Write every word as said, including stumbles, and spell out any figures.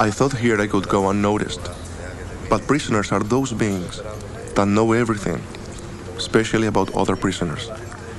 I thought here I could go unnoticed. But prisoners are those beings that know everything, especially about other prisoners.